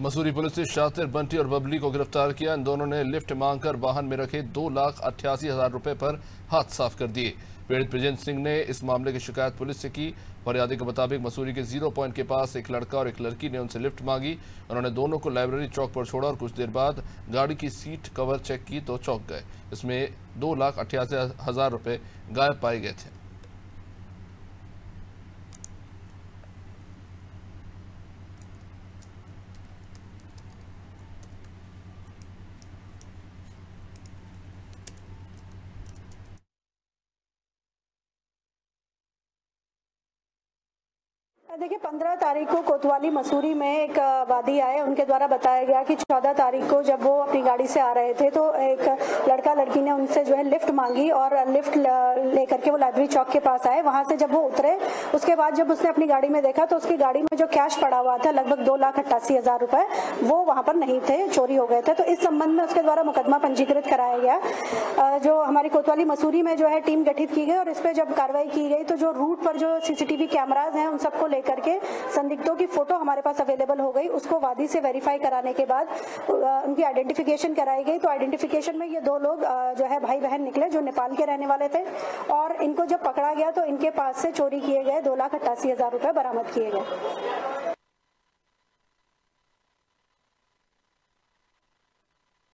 Mussoorie police ने शातिर, बंटी और बबली को गिरफ्तार किया। इन दोनों ने लिफ्ट मांगकर वाहन में रखे 2,88,000 रुपए पर हाथ साफ कर दिए। पीड़ित ब्रिजेंद्र सिंह ने इस मामले की शिकायत पुलिस से की। फरियादी के मुताबिक मसूरी के 0 पॉइंट के पास एक लड़का और एक लड़की ने उनसे लिफ्ट मांगी। उन्होंने दोनों को लाइब्रेरी चौक पर छोड़ा और कुछ देर बाद गाड़ी की सीट कवर चेक की तो चौंक गए। इसमें 2,88,000 रुपए गायब पाए गए थे। देखिए, 15 तारीख को कोतवाली मसूरी में एक वादी आए, उनके द्वारा बताया गया कि 14 तारीख को जब वो अपनी गाड़ी से आ रहे थे तो एक लड़का लड़की ने उनसे जो है लिफ्ट मांगी और लिफ्ट लेकर के वो लाइब्रेरी चौक के पास आए। वहां से जब वो उतरे, उसके बाद जब उसने अपनी गाड़ी में देखा तो उसकी गाड़ी में जो कैश पड़ा हुआ था लगभग 2,88,000 रुपए, वो वहां पर नहीं थे, चोरी हो गए थे। तो इस संबंध में उसके द्वारा मुकदमा पंजीकृत कराया गया। जो हमारी कोतवाली मसूरी में जो है टीम गठित की गई और इस पर जब कार्रवाई की गई तो जो रूट पर जो सीसीटीवी कैमराज हैं उन सबको करके संदिग्धों की फोटो हमारे पास अवेलेबल हो गई। उसको वादी से वेरीफाई कराने के बाद उनकी आइडेंटिफिकेशन कराई गई। तो आइडेंटिफिकेशन में ये 2 लोग जो है भाई बहन निकले जो नेपाल के रहने वाले थे और इनको जब पकड़ा गया तो इनके पास से चोरी किए गए 2,88,000 रुपए बरामद किए गए।